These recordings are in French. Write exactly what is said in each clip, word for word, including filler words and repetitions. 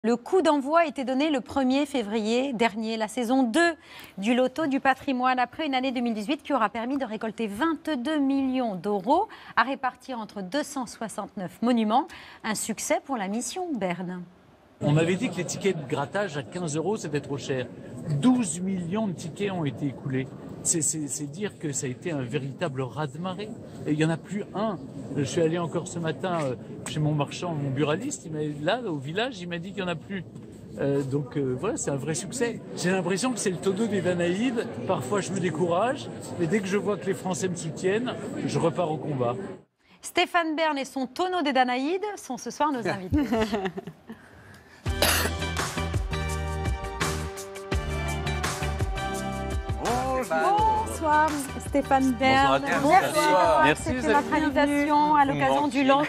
Le coup d'envoi a été donné le premier février dernier, la saison deux du Loto du patrimoine, après une année deux mille dix-huit qui aura permis de récolter vingt-deux millions d'euros à répartir entre deux cent soixante-neuf monuments. Un succès pour la mission Berne. On m'avait dit que les tickets de grattage à quinze euros, c'était trop cher. douze millions de tickets ont été écoulés. C'est dire que ça a été un véritable raz-de-marée. Et il n'y en a plus un. Je suis allé encore ce matin chez mon marchand, mon buraliste. Il là, au village, il m'a dit qu'il n'y en a plus. Euh, donc euh, voilà, c'est un vrai succès. J'ai l'impression que c'est le tonneau des Danaïdes. Parfois, je me décourage. Mais dès que je vois que les Français me soutiennent, je repars au combat. Stéphane Bern et son tonneau des Danaïdes sont ce soir nos invités. Bonsoir Stéphane Bern. Bonsoir. Merci. C'était notre invitation à l'occasion du lan-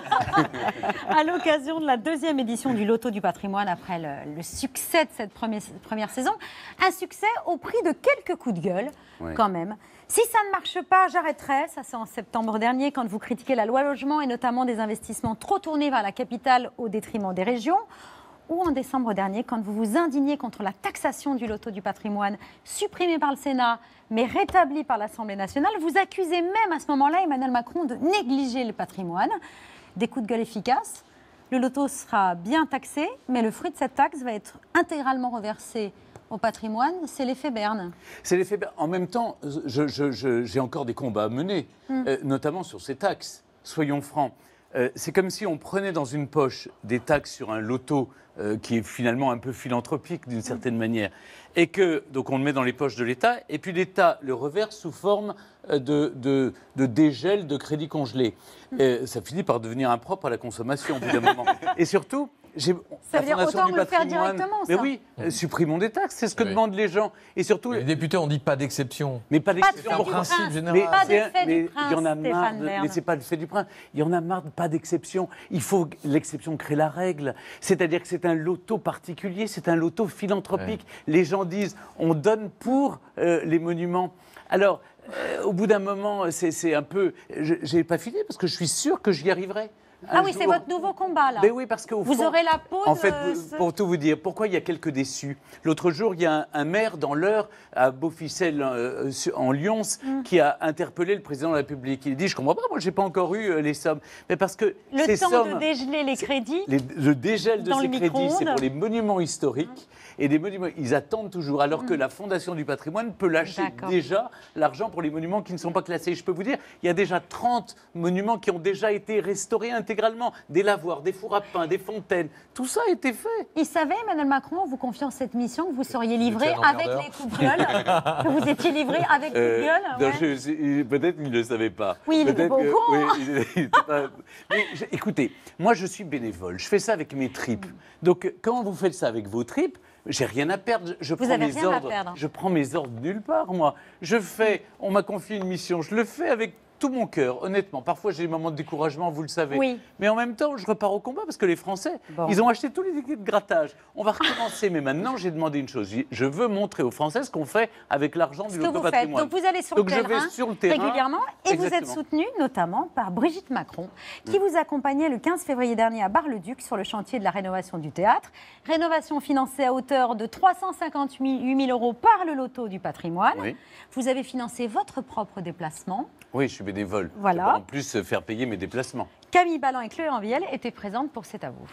à l'occasion de la deuxième édition du Loto du patrimoine après le, le succès de cette première, première saison. Un succès au prix de quelques coups de gueule, oui. Quand même. Si ça ne marche pas, j'arrêterai. Ça, c'est en septembre dernier, quand vous critiquez la loi logement et notamment des investissements trop tournés vers la capitale au détriment des régions. Ou en décembre dernier, quand vous vous indignez contre la taxation du loto du patrimoine, supprimée par le Sénat, mais rétablie par l'Assemblée nationale, vous accusez même à ce moment-là Emmanuel Macron de négliger le patrimoine. Des coups de gueule efficaces. Le loto sera bien taxé, mais le fruit de cette taxe va être intégralement reversé au patrimoine. C'est l'effet Bern. C'est l'effet Bern. En même temps, je, je, je, j'ai encore des combats à mener, mm. euh, notamment sur ces taxes. Soyons francs. Euh, c'est comme si on prenait dans une poche des taxes sur un loto euh, qui est finalement un peu philanthropique d'une certaine manière, et que donc on le met dans les poches de l'État, et puis l'État le reverse sous forme de, de, de dégel de crédit congelé. Et ça finit par devenir impropre à la consommation au bout d'un moment. Et surtout, j'ai, ça veut dire autant le faire directement, ça. Mais oui, euh, supprimons des taxes, c'est ce que oui. demandent les gens. Et surtout, les députés ont dit pas d'exception. Mais pas d'exception. Pas de pour principe général. Mais, pas d'effet du prince, il y en a marre. De, mais c'est pas le fait du prince. Il y en a marre de pas d'exception. Il faut que l'exception crée la règle. C'est-à-dire que c'est un loto particulier, c'est un loto philanthropique. Ouais. Les gens disent, on donne pour euh, les monuments. Alors, euh, au bout d'un moment, c'est un peu... Je n'ai pas fini parce que je suis sûr que j'y arriverai. Ah oui, c'est votre nouveau combat, là. Mais oui, parce que vous fond, aurez la peau en de... fait, pour tout vous dire, pourquoi il y a quelques déçus. L'autre jour, il y a un, un maire dans l'Eure, à Beauficelle, euh, en Lyons, mm. qui a interpellé le président de la République. Il dit, je comprends pas, moi, j'ai pas encore eu euh, les sommes. Mais parce que le ces temps sommes, de dégeler les crédits. Les, le dégel de ces crédits, c'est pour les monuments historiques. Mm. Et les monuments, ils attendent toujours, alors mm. que la Fondation du patrimoine peut lâcher déjà l'argent pour les monuments qui ne sont pas classés. Je peux vous dire, il y a déjà trente monuments qui ont déjà été restaurés intégralement. Des lavoirs, des fours à pain, des fontaines, tout ça a été fait. Il savait, Emmanuel Macron, en vous confiant cette mission, que vous seriez livré avec les coups de gueule, que vous étiez livré avec les euh, coups de gueule. Ouais. Peut-être qu'il ne le savait pas. Oui, il n'était pas au courant. Oui, il, il pas... Mais je, écoutez, moi je suis bénévole, je fais ça avec mes tripes. Donc quand vous faites ça avec vos tripes, j'ai rien à perdre. Je vous prends avez mes rien ordres. à perdre. Je prends mes ordres nulle part, moi. Je fais, on m'a confié une mission, je le fais avec tout mon cœur, honnêtement. Parfois, j'ai des moments de découragement, vous le savez. Oui. Mais en même temps, je repars au combat parce que les Français, bon. ils ont acheté tous les tickets de grattage. On va recommencer. Mais maintenant, j'ai demandé une chose. Je veux montrer aux Français ce qu'on fait avec l'argent du loto patrimoine. Donc, vous allez sur, Donc, le, je terrain, vais sur le terrain régulièrement et Exactement. Vous êtes soutenu notamment par Brigitte Macron, qui mmh. vous accompagnait le quinze février dernier à Bar-le-Duc sur le chantier de la rénovation du théâtre. Rénovation financée à hauteur de trois cent cinquante-huit mille euros par le loto du patrimoine. Oui. Vous avez financé votre propre déplacement. Oui, je suis bénévole. Voilà. En plus, faire payer mes déplacements. Camille Ballan et Chloé Envielle étaient présentes pour C'est à vous.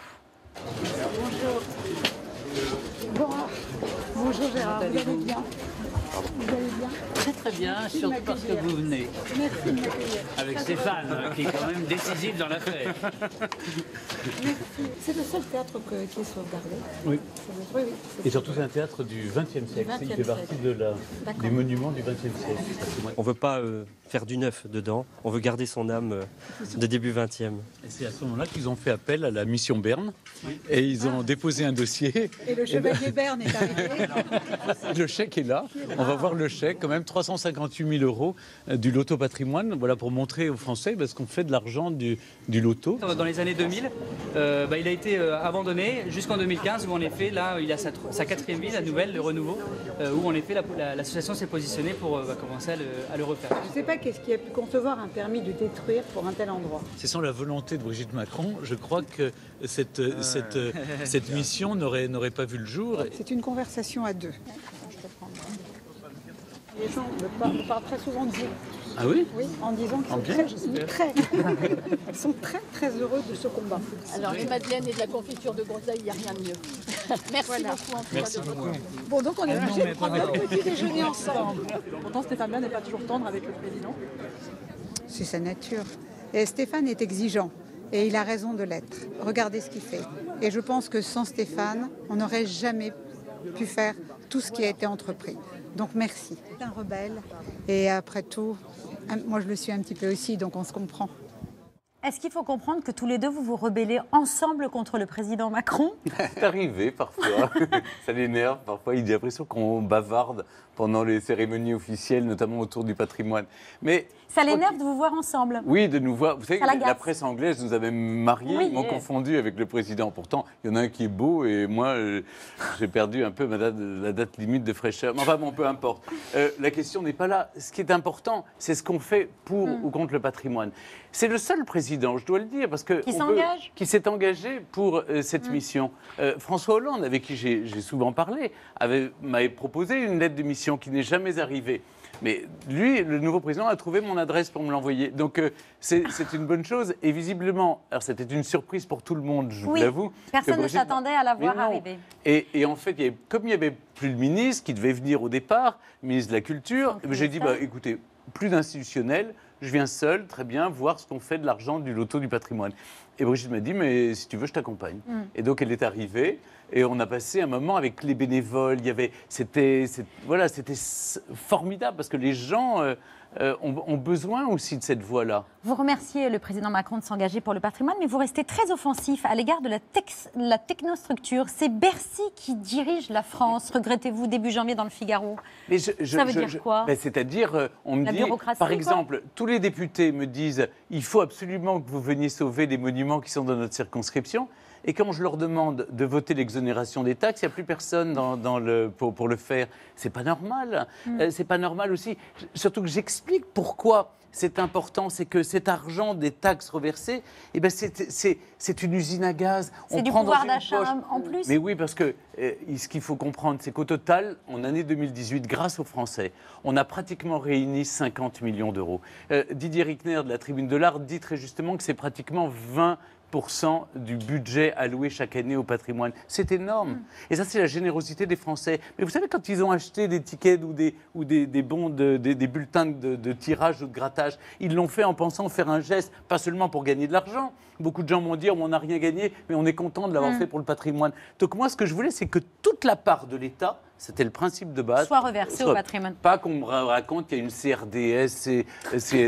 Bonjour. Bon. Bonjour Gérard, vous allez bien? Vous allez bien? Très très bien, surtout parce que vous venez. Merci de m'accueillir. Avec Stéphane, qui est quand même décisif dans l'affaire. Merci. C'est le seul théâtre que, qui est sauvegardé. Oui. oui, oui Et surtout, c'est un théâtre du vingtième siècle. Il fait partie de la, des monuments du vingtième siècle. On ne veut pas euh, faire du neuf dedans, on veut garder son âme euh, de début vingtième. Et c'est à ce moment-là qu'ils ont fait appel à la mission Berne. Oui. Et ils ont ah. déposé un dossier. Et le chevalier Berne est arrivé. Le chèque est là. On va voir le chèque, quand même trois cent cinquante-huit mille euros euh, du loto patrimoine, voilà, pour montrer aux Français parce qu'on fait de l'argent du, du loto. Dans les années deux mille, euh, bah, il a été euh, abandonné jusqu'en deux mille quinze où en effet, là, il a sa, sa quatrième vie, la nouvelle, le renouveau, euh, où en effet l'association la, la, s'est positionnée pour euh, bah, commencer à le, à le refaire. Je ne sais pas qu'est-ce qui a pu concevoir un permis de détruire pour un tel endroit. C'est sans la volonté de Brigitte Macron, je crois que cette, euh, cette, euh, cette mission n'aurait n'aurait pas vu le jour. C'est une conversation à deux. Les gens me parlent, me parlent très souvent de vous. Ah oui? Oui, en disant qu'ils sont très, très, ils sont très, très heureux de ce combat. Alors, les madeleines et de la confiture de groseille, il n'y a rien de mieux. Merci Voilà. beaucoup en tout Merci cas de beaucoup. votre... Bon, donc on est obligé de prendre un petit déjeuner ensemble. Pourtant, Stéphane Bern n'est pas toujours tendre avec le président. C'est sa nature. Et Stéphane est exigeant. Et il a raison de l'être. Regardez ce qu'il fait. Et je pense que sans Stéphane, on n'aurait jamais pu faire tout ce qui a été entrepris. Donc merci. C'est un rebelle. Et après tout, moi je le suis un petit peu aussi, donc on se comprend. Est-ce qu'il faut comprendre que tous les deux, vous vous rebellez ensemble contre le président Macron? C'est arrivé parfois. Ça l'énerve. Parfois, il a l'impression qu'on bavarde pendant les cérémonies officielles, notamment autour du patrimoine. Mais ça l'énerve de vous voir ensemble? Oui, de nous voir. Vous savez, la, la presse anglaise nous avait mariés, oui, ils m'ont et... confondu avec le président. Pourtant, il y en a un qui est beau et moi, euh, j'ai perdu un peu ma date, la date limite de fraîcheur. Mais enfin, bon, peu importe. Euh, la question n'est pas là. Ce qui est important, c'est ce qu'on fait pour mm. ou contre le patrimoine. C'est le seul président, je dois le dire, parce que qui s'engage, qui s'est engagé pour euh, cette mm. mission. Euh, François Hollande, avec qui j'ai souvent parlé, m'avait proposé une lettre de mission qui n'est jamais arrivée. Mais lui, le nouveau président, a trouvé mon adresse pour me l'envoyer. Donc euh, c'est une bonne chose. Et visiblement, alors c'était une surprise pour tout le monde, je vous oui, l'avoue. Personne Brigitte... ne s'attendait à la voir arriver. Et, et en fait, il y avait, comme il n'y avait plus le ministre qui devait venir au départ, le ministre de la Culture, j'ai dit, bah, écoutez, plus d'institutionnel, je viens seul, très bien, voir ce qu'on fait de l'argent du loto du patrimoine. Et Brigitte m'a dit, mais si tu veux, je t'accompagne. Mm. Et donc, elle est arrivée. Et on a passé un moment avec les bénévoles. Il y avait, c'était, voilà, c'était formidable parce que les gens euh, euh, ont, ont besoin aussi de cette voix-là. Vous remerciez le président Macron de s'engager pour le patrimoine, mais vous restez très offensif à l'égard de la, la technostructure. C'est Bercy qui dirige la France. Regrettez-vous début janvier dans le Figaro? Mais je, je, Ça veut je, dire je, quoi? ben, c'est-à-dire, euh, on me la dit, par exemple, quoi. tous les députés me disent, il faut absolument que vous veniez sauver les monuments qui sont dans notre circonscription. Et quand je leur demande de voter l'exonération des taxes, il n'y a plus personne dans, dans le, pour, pour le faire. C'est pas normal. Mm. Euh, c'est pas normal aussi. Surtout que j'explique pourquoi c'est important. C'est que cet argent des taxes reversées, eh ben c'est une usine à gaz. C'est du pouvoir d'achat en plus. Mais oui, parce que euh, ce qu'il faut comprendre, c'est qu'au total, en année deux mille dix-huit, grâce aux Français, on a pratiquement réuni cinquante millions d'euros. Euh, Didier Rickner de la Tribune de l'Art dit très justement que c'est pratiquement vingt pour cent du budget alloué chaque année au patrimoine. C'est énorme. Mmh. Et ça, c'est la générosité des Français. Mais vous savez, quand ils ont acheté des tickets ou des, ou des, des bons, de, des, des bulletins de, de tirage ou de grattage, ils l'ont fait en pensant faire un geste, pas seulement pour gagner de l'argent. Beaucoup de gens m'ont dit, on n'a rien gagné, mais on est content de l'avoir mmh. fait pour le patrimoine. Donc moi, ce que je voulais, c'est que toute la part de l'État, c'était le principe de base, soit reversée au patrimoine. Pas qu'on me raconte qu'il y a une C R D S, C S G,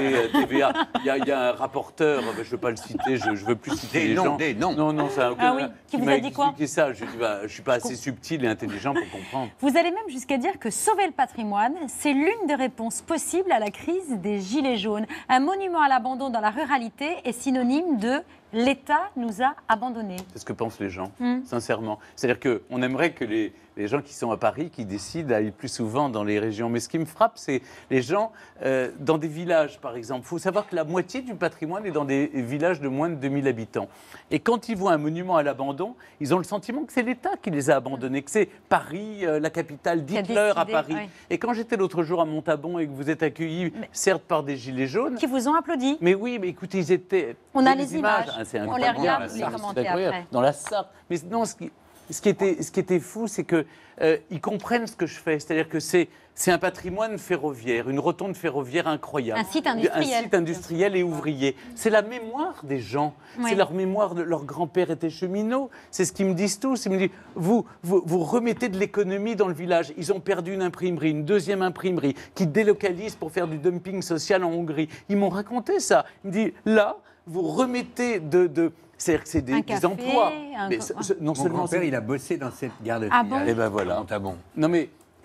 T V A. Il y a, il y a un rapporteur, je ne veux pas le citer, je ne veux plus citer des les noms, gens. Des noms. Non, non, ça, ah oui. Qui, qui vous a dit quoi? ça. Je ne suis pas assez subtil et intelligent pour comprendre. Vous allez même jusqu'à dire que sauver le patrimoine, c'est l'une des réponses possibles à la crise des Gilets jaunes. Un monument à l'abandon dans la ruralité est synonyme de l'État nous a abandonnés. C'est ce que pensent les gens, mmh. sincèrement. C'est-à-dire qu'on aimerait que les, les gens qui sont à Paris, qui décident d'aller plus souvent dans les régions. Mais ce qui me frappe, c'est les gens euh, dans des villages, par exemple. Il faut savoir que la moitié du patrimoine est dans des villages de moins de deux mille habitants. Et quand ils voient un monument à l'abandon, ils ont le sentiment que c'est l'État qui les a abandonnés, que c'est Paris, euh, la capitale d'Hitler à Paris. Oui. Et quand j'étais l'autre jour à Montabon et que vous êtes accueillis, mais, certes par des gilets jaunes... Qui vous ont applaudi. Mais oui, mais écoutez, ils étaient... On a les images. images. Ah, on les regarde, les commenter après. Dans la Sarthe. Mais non, ce qui, ce qui, était, ce qui était fou, c'est qu'ils euh, comprennent ce que je fais. C'est-à-dire que c'est un patrimoine ferroviaire, une rotonde ferroviaire incroyable. Un site industriel. Un site industriel et ouvrier. C'est la mémoire des gens. Oui. C'est leur mémoire. De, leur grand-père était cheminot. C'est ce qu'ils me disent tous. Ils me disent, vous, vous, vous remettez de l'économie dans le village. Ils ont perdu une imprimerie, une deuxième imprimerie, qui délocalise pour faire du dumping social en Hongrie. Ils m'ont raconté ça. Ils me disent, là, vous remettez de... de c'est-à-dire que c'est des, des emplois. Un... Mais ce, ce, non Mon seulement grand-père, il a bossé dans cette gare de ah bon Et ben voilà. Ah bon. Non mais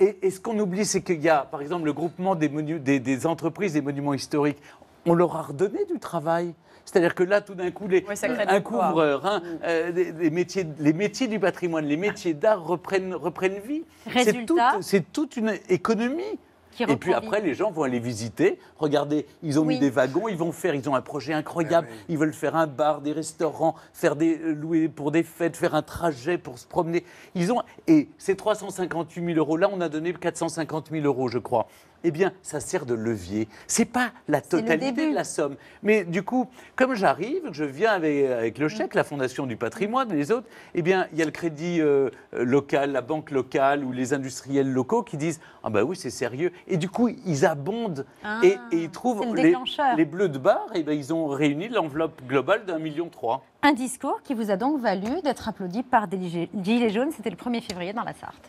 Et, et ce qu'on oublie, c'est qu'il y a, par exemple, le groupement des, monu- des, des entreprises des monuments historiques. On leur a redonné du travail. C'est-à-dire que là, tout d'un coup, les, Oui, ça crée de un l'emploi. couvreur, hein, Mm. euh, des- des métiers, les métiers du patrimoine, les métiers d'art reprennent, reprennent vie. C'est Résultat. toute, c'est toute une économie. Qui Et puis reprend après, vie. les gens vont aller visiter. Regardez, ils ont Oui. mis des wagons, ils vont faire, ils ont un projet incroyable. Ils veulent faire un bar, des restaurants, faire des euh, louer pour des fêtes, faire un trajet pour se promener. Ils ont et ces trois cent cinquante-huit mille euros là, on a donné quatre cent cinquante mille euros, je crois. Eh bien, ça sert de levier. C'est pas la C'est le totalité début. de la somme. Mais du coup, comme j'arrive, je viens avec, avec le chèque, la Fondation du patrimoine, les autres, eh bien, il y a le crédit euh, local, la banque locale ou les industriels locaux qui disent « Ah ben oui, c'est sérieux ». Et du coup, ils abondent Ah, et, et ils trouvent c'est le les, déclencheur. les bleus de bar, et ben, ils ont réuni l'enveloppe globale d'un million trois. Un discours qui vous a donc valu d'être applaudi par des gilets- gilets jaunes. C'était le premier février dans la Sarthe.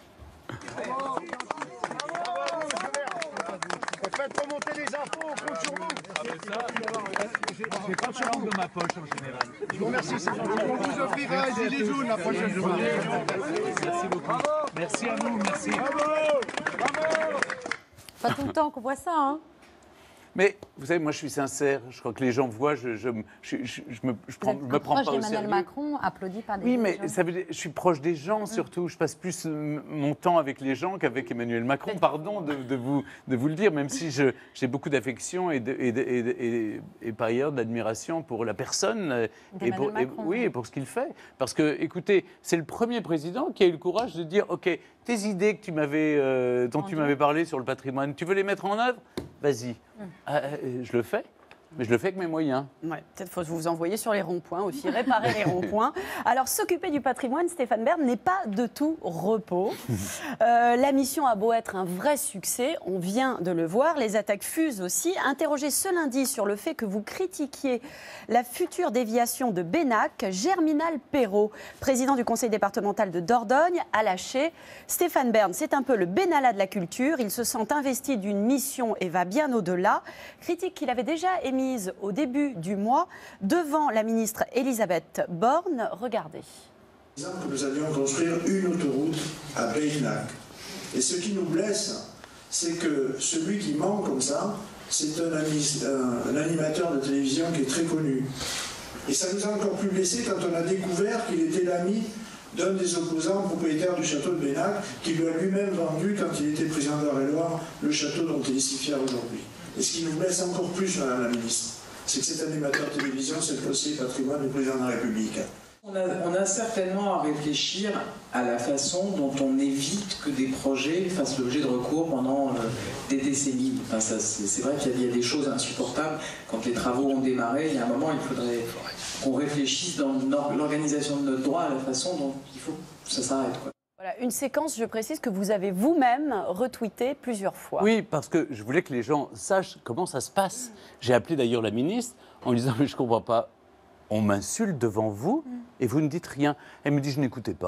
Faites remonter les infos, on compte sur vous. J'ai pas de langue dans ma poche en général. Je vous remercie, c'est gentil. On vous offrira un gilet jaune la prochaine fois. Merci beaucoup. Merci à vous, merci. Pas tout le temps qu'on voit ça, hein. Mais vous savez, moi je suis sincère, je crois que les gens voient, je, je, je, je, je me, je Vous prends, êtes je me prends proche pas au d'Emmanuel sérieux. Macron, applaudi par des Oui, gilets mais jaunes. ça veut dire, je suis proche des gens surtout. Je passe plus euh, mon temps avec les gens qu'avec Emmanuel Macron. Pardon de, de vous, de vous le dire, même si je- j'ai beaucoup d'affection et, de- et, de- et, de- et, et par ailleurs d'admiration pour la personne euh, et D'Emmanuel pour, et- Macron. oui, et pour ce qu'il fait. Parce que, écoutez, c'est le premier président qui a eu le courage de dire, OK, tes idées que tu m'avais, euh, dont tu Entendu. m'avais parlé sur le patrimoine, tu veux les mettre en œuvre? Vas-y. Ah, euh, je le fais, mais je le fais avec mes moyens. Ouais, peut-être faut vous envoyer sur les ronds-points aussi, réparer les ronds-points. Alors, s'occuper du patrimoine, Stéphane Bern, n'est pas de tout repos. Euh, la mission a beau être un vrai succès, on vient de le voir, les attaques fusent aussi. Interrogé ce lundi sur le fait que vous critiquiez la future déviation de Bénac, Germinal Perrault, président du conseil départemental de Dordogne, a lâché. Stéphane Bern, c'est un peu le Benalla de la culture. Il se sent investi d'une mission et va bien au-delà. Critique qu'il avait déjà émise au début du mois devant la ministre Elisabeth Borne. Regardez. que nous allions construire une autoroute à Bénac. Et ce qui nous blesse, c'est que celui qui ment comme ça, c'est un, ami- un- un animateur de télévision qui est très connu. Et ça nous a encore plus blessé quand on a découvert qu'il était l'ami d'un des opposants propriétaires du château de Bénac, qui lui a lui-même vendu, quand il était président de l'Eure-et-Loire, le château dont il est si fier aujourd'hui. Et ce qui nous blesse encore plus, Madame la Ministre, c'est que cet animateur de télévision, c'est le conseiller patrimoine du président de la République. On a, on a certainement à réfléchir à la façon dont on évite que des projets fassent l'objet de recours pendant euh, des décennies. Enfin, ça, c'est, c'est vrai qu'il y a, il y a des choses insupportables. Quand les travaux ont démarré, il y a un moment, il faudrait qu'on réfléchisse dans l'organisation de notre droit à la façon dont il faut que ça s'arrête, quoi. Voilà, une séquence, je précise, que vous avez vous-même retweetée plusieurs fois. Oui, parce que je voulais que les gens sachent comment ça se passe. J'ai appelé d'ailleurs la ministre en lui disant « mais je ne comprends pas, on m'insulte devant vous et vous ne dites rien ». Elle me dit « je n'écoutais pas ».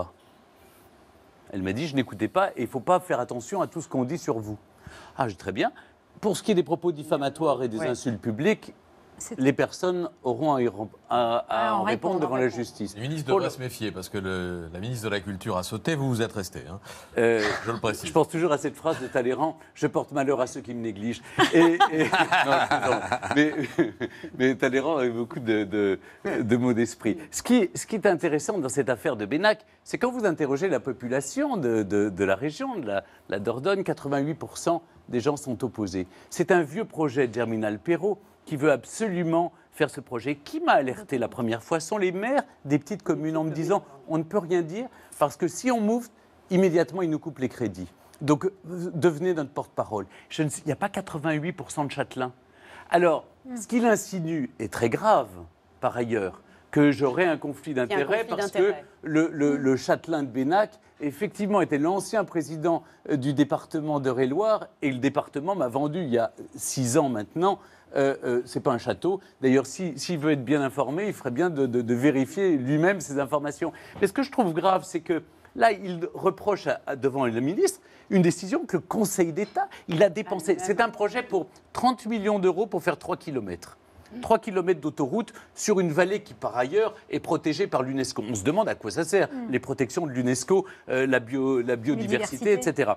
Elle m'a dit « je n'écoutais pas et il ne faut pas faire attention à tout ce qu'on dit sur vous ». Ah, j'ai très bien. Pour ce qui est des propos diffamatoires et des Ouais. insultes publiques, C'est- les personnes auront à, y rem- à- à Ah, en en répondre répondre, devant en la répondre. justice. Le ministre Pour devrait le- se méfier parce que le- la ministre de la Culture a sauté, vous vous êtes resté. Hein. Euh, Je le précise. Je pense toujours à cette phrase de Talleyrand, je porte malheur à ceux qui me négligent. Et, et- non, non, mais, mais Talleyrand a eu beaucoup de, de- de mots d'esprit. Ce qui, ce qui est intéressant dans cette affaire de Bénac, c'est quand vous interrogez la population de, de- de la région, de la, la Dordogne, quatre-vingt-huit pour cent des gens sont opposés. C'est un vieux projet de Germinal Perrault qui veut absolument faire ce projet. Qui m'a alerté la première fois sont les maires des petites communes en me disant on ne peut rien dire parce que si on move, immédiatement ils nous coupent les crédits. Donc devenez notre porte-parole. Je ne sais- Il n'y a pas quatre-vingt-huit pour cent de châtelains. Alors, ce qu'il insinue est très grave, par ailleurs, que j'aurais un conflit Il y a un d'intérêts conflit parce que d'intérêts. le, le- le châtelain de Bénac, effectivement, était l'ancien président euh, du département d'Eure-et-Loire et le département m'a vendu il y a six ans maintenant. Euh, euh, c'est pas un château. D'ailleurs, si- s'il veut être bien informé, il ferait bien de, de- de vérifier lui-même ces informations. Mais ce que je trouve grave, c'est que là, il reproche à- à- devant le ministre une décision que le Conseil d'État, il a dépensé. C'est un projet pour trente millions d'euros pour faire trois kilomètres. trois kilomètres d'autoroute sur une vallée qui, par ailleurs, est protégée par l'UNESCO. On se demande à quoi ça sert, les protections de l'UNESCO, euh, la, bio- la biodiversité, Biodiversité. et cetera.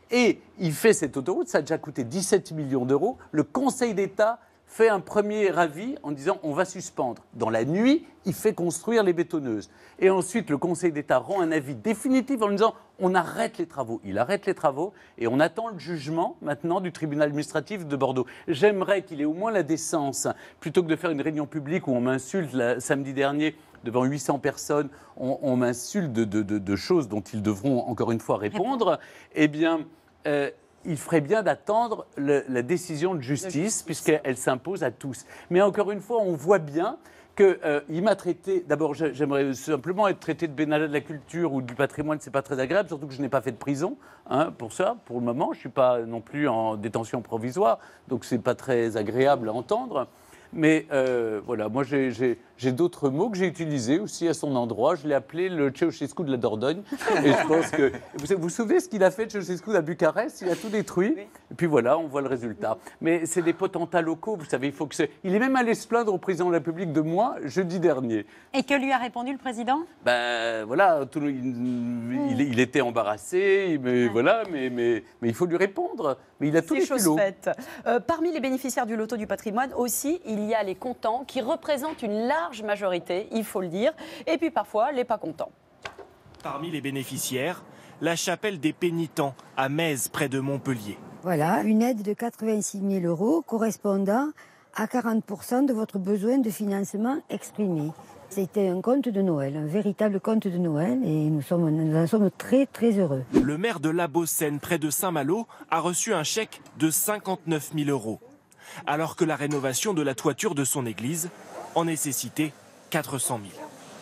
Et il fait cette autoroute, ça a déjà coûté dix-sept millions d'euros. Le Conseil d'État fait un premier avis en disant on va suspendre. Dans la nuit, il fait construire les bétonneuses. Et ensuite, le Conseil d'État rend un avis définitif en disant on arrête les travaux. Il arrête les travaux et on attend le jugement maintenant du tribunal administratif de Bordeaux. J'aimerais qu'il ait au moins la décence, plutôt que de faire une réunion publique où on m'insulte la, samedi dernier devant huit cents personnes, on, on m'insulte de, de, de, de choses dont ils devront encore une fois répondre. Eh bien... Euh, il ferait bien d'attendre le, la décision de justice, justice. puisqu'elle s'impose à tous. Mais encore une fois, on voit bien qu'il euh, m'a traité... D'abord, j'aimerais simplement être traité de bénévole de la culture ou du patrimoine, c'est pas très agréable, surtout que je n'ai pas fait de prison hein, pour ça, pour le moment. Je ne suis pas non plus en détention provisoire, donc c'est pas très agréable à entendre. Mais euh, voilà, moi j'ai d'autres mots que j'ai utilisés aussi à son endroit. Je l'ai appelé le Ceausescu de la Dordogne. Et je pense que... Vous vous souvenez ce qu'il a fait, Ceausescu, à Bucarest? Il a tout détruit. Oui. Et puis voilà, on voit le résultat. Mais c'est des potentats locaux, vous savez, il faut que c'est... Il est même allé se plaindre au président de la République de moi, jeudi dernier. Et que lui a répondu le président? Ben voilà, tout le... il, mmh. il, il était embarrassé, mais ouais. voilà, mais, mais, mais il faut lui répondre. Mais il a tous les choses faites. Euh, parmi les bénéficiaires du loto du patrimoine aussi, il y a les contents qui représentent une large majorité, il faut le dire, et puis parfois les pas contents. Parmi les bénéficiaires, la chapelle des Pénitents à Metz, près de Montpellier. Voilà, une aide de quatre-vingt-six mille euros correspondant à quarante pour cent de votre besoin de financement exprimé. C'était un conte de Noël, un véritable conte de Noël, et nous, sommes, nous en sommes très très heureux. Le maire de La Baussenne, près de Saint-Malo, a reçu un chèque de cinquante-neuf mille euros, alors que la rénovation de la toiture de son église en nécessitait quatre cent mille.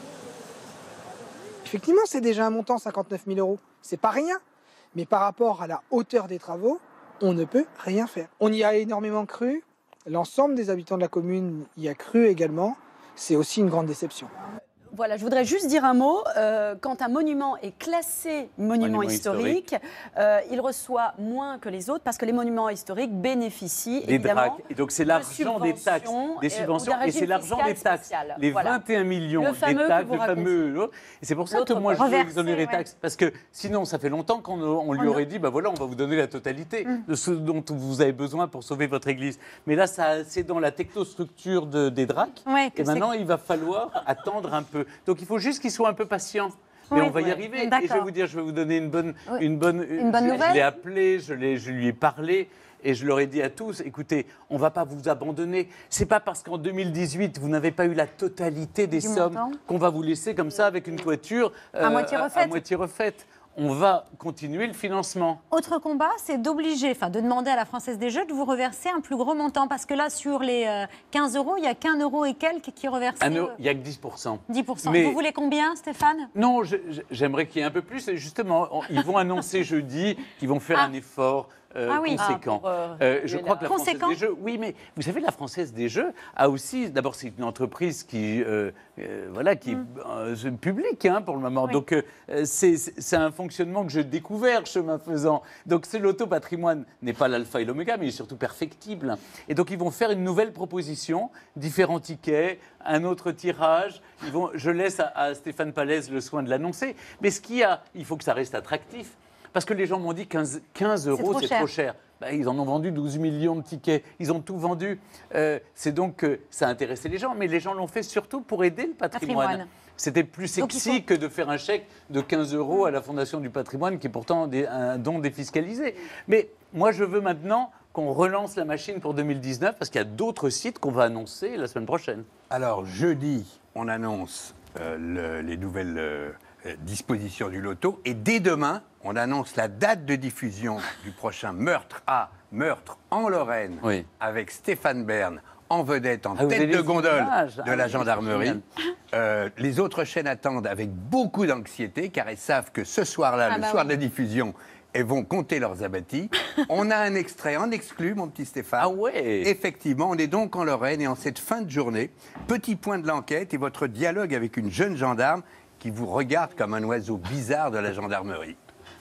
Effectivement, c'est déjà un montant, cinquante-neuf mille euros. C'est pas rien, mais par rapport à la hauteur des travaux, on ne peut rien faire. On y a énormément cru, l'ensemble des habitants de la commune y a cru également. C'est aussi une grande déception. Voilà, je voudrais juste dire un mot. Euh, quand un monument est classé monument, monument historique, historique. Euh, il reçoit moins que les autres parce que les monuments historiques bénéficient des évidemment dracs. Et donc c'est l'argent des taxes, des subventions, et c'est l'argent des taxes. Spécial. Les voilà. vingt et un millions des taxes, le fameux. Et c'est pour ça que moi je veux exonérer les taxes. Ouais. Parce que sinon, ça fait longtemps qu'on on lui on aurait dit, bah voilà, on va vous donner la totalité mm. de ce dont vous avez besoin pour sauver votre église. Mais là, c'est dans la technostructure de, des dracs. Ouais, et maintenant, il va falloir attendre un peu. Donc il faut juste qu'il soit un peu patient. Mais oui, on va y ouais. arriver. Et je vais vous dire, je vais vous donner une bonne, oui. une bonne, une bonne je, nouvelle. Je l'ai appelé, je, je lui ai parlé. Et je leur ai dit à tous, écoutez, on ne va pas vous abandonner. Ce n'est pas parce qu'en deux mille dix-huit, vous n'avez pas eu la totalité des du sommes qu'on va vous laisser comme ça avec une toiture euh, à moitié refaite. À moitié refaite. On va continuer le financement. Autre combat, c'est d'obliger, enfin de demander à la Française des Jeux de vous reverser un plus gros montant. Parce que là, sur les euh, quinze euros, il n'y a qu'un euro et quelques qui est reversé. Il n'y a que dix pour cent. dix pour cent. Mais... Vous voulez combien, Stéphane? Non, j'aimerais qu'il y ait un peu plus. Et justement, on, ils vont annoncer jeudi qu'ils vont faire ah. un effort. Euh, ah oui. conséquent. Ah, pour, euh, euh, je crois que la Française des Jeux, oui, mais vous savez, la Française des Jeux a aussi, d'abord, c'est une entreprise qui, euh, euh, voilà, qui mm. est euh, publique hein, pour le moment. Oui. Donc, euh, c'est un fonctionnement que j'ai découvert chemin faisant. Donc, ce loto patrimoine n'est pas l'alpha et l'oméga, mais il est surtout perfectible. Et donc, ils vont faire une nouvelle proposition, différents tickets, un autre tirage. Ils vont, je laisse à, à Stéphane Pallez le soin de l'annoncer. Mais ce qu'il y a, il faut que ça reste attractif. Parce que les gens m'ont dit quinze, quinze euros, c'est trop, trop cher. Ben, ils en ont vendu douze millions de tickets. Ils ont tout vendu. Euh, c'est donc que ça a intéressé les gens. Mais les gens l'ont fait surtout pour aider le patrimoine. patrimoine. C'était plus sexy faut... que de faire un chèque de quinze euros à la Fondation du patrimoine, qui est pourtant des, un don défiscalisé. Mais moi, je veux maintenant qu'on relance la machine pour deux mille dix-neuf, parce qu'il y a d'autres sites qu'on va annoncer la semaine prochaine. Alors, jeudi, on annonce euh, le, les nouvelles... Euh, disposition du loto, et dès demain, on annonce la date de diffusion du prochain Meurtre à Meurtre en Lorraine, oui. avec Stéphane Bern en vedette, en ah, tête de gondole images. de ah, la gendarmerie. Euh, les autres chaînes attendent avec beaucoup d'anxiété, car elles savent que ce soir-là, ah, le bah soir oui. de la diffusion, elles vont compter leurs abattis. On a un extrait en exclu, mon petit Stéphane. Ah ouais. Effectivement, on est donc en Lorraine, et en cette fin de journée, petit point de l'enquête et votre dialogue avec une jeune gendarme qui vous regarde comme un oiseau bizarre de la gendarmerie.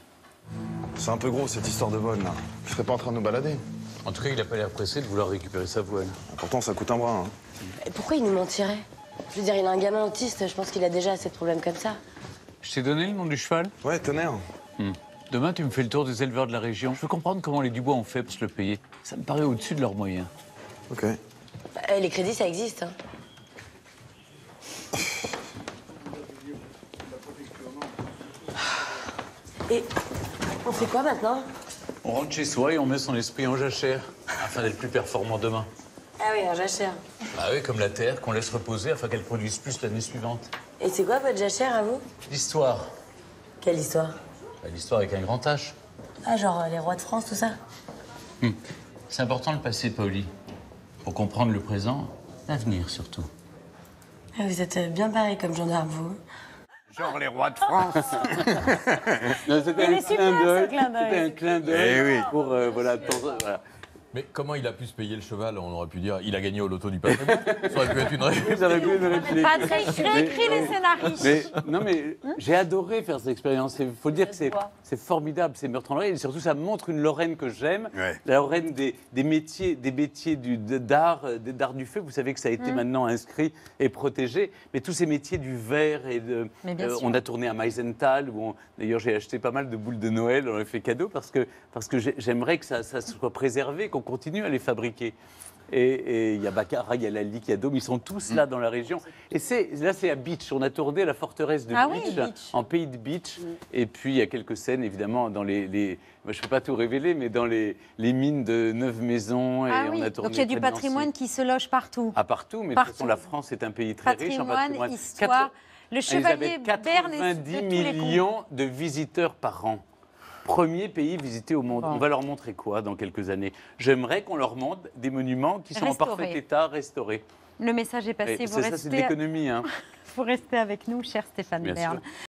C'est un peu gros, cette histoire de vol, là. Je serais pas en train de nous balader. En tout cas, il n'a pas l'air pressé de vouloir récupérer sa voile. Pourtant, ça coûte un bras. Hein. Et pourquoi il nous mentirait? Je veux dire, il a un gamin autiste, je pense qu'il a déjà assez de problèmes comme ça. Je t'ai donné le nom du cheval? Ouais, Tonnerre. Hum. Demain, tu me fais le tour des éleveurs de la région. Je veux comprendre comment les Dubois ont fait pour se le payer. Ça me paraît au-dessus de leurs moyens. Ok. Bah, les crédits, ça existe. Hein. Et on fait quoi maintenant? On rentre chez soi et on met son esprit en jachère, afin d'être plus performant demain. Ah oui, un jachère. Bah oui, comme la terre, qu'on laisse reposer afin qu'elle produise plus l'année suivante. Et c'est quoi votre jachère à vous? L'histoire. Quelle histoire? Bah, l'histoire avec un grand H. Ah, genre euh, les rois de France, tout ça? Hum. C'est important le passé, Pauli. Pour comprendre le présent, l'avenir surtout. Ah, vous êtes euh, bien barré comme gendarme, vous. Genre les rois de France. Non, c'était Il un est super, clin d'œil. ce clin d'œil. C'était un clin d'œil Eh oui. pour euh, voilà, pour, voilà. Mais comment il a pu se payer le cheval? On aurait pu dire il a gagné au loto du patrimoine. Ça aurait pu être une réponse. Ça aurait pu être une réplique. Patrick, réécris les scénarios. Mais, non, mais j'ai adoré faire cette expérience. Il faut dire que c'est c'est formidable, ces meurtres en Lorraine. Et surtout, ça montre une Lorraine que j'aime. Ouais. La Lorraine des, des métiers, des métiers du- de- d'art, euh, des- d'art du feu. Vous savez que ça a été Mm. maintenant inscrit et protégé. Mais tous ces métiers du verre et de. Mais bien sûr. on a tourné à Meisenthal. Où on- D'ailleurs, j'ai acheté pas mal de boules de Noël. On les fait cadeau parce que, parce que j'ai- j'aimerais que ça, ça soit préservé, qu'on continue à les fabriquer. Et et il y a Baccarat, il y a Lally, il y a Dôme, ils sont tous là dans la région. Et c'est, là, c'est à Beach. On a tourné à la forteresse de Ah oui, Beach, Beach. en pays de Beach. Et puis, il y a quelques scènes, évidemment, dans les. les moi, je ne peux pas tout révéler, mais dans les, les mines de Neuve-Maisons. Et Ah on oui, a tourné donc il y a du près de Nancy. patrimoine qui se loge partout. Ah, partout, mais de toute Partout. façon, la France est un pays très riche en Patrimoine, patrimoine. histoire. Le chevalier Elisabeth, Berne est de quatre-vingt-dix tous les millions de visiteurs par an. Premier pays visité au monde. Bon. On va leur montrer quoi dans quelques années? J'aimerais qu'on leur montre des monuments qui sont Restaurés. en parfait état, restaurés. Le message est passé. Et Vous c'est ça, c'est de restez, l'économie. Hein. vous restez avec nous, cher Stéphane Bien Bern. sûr.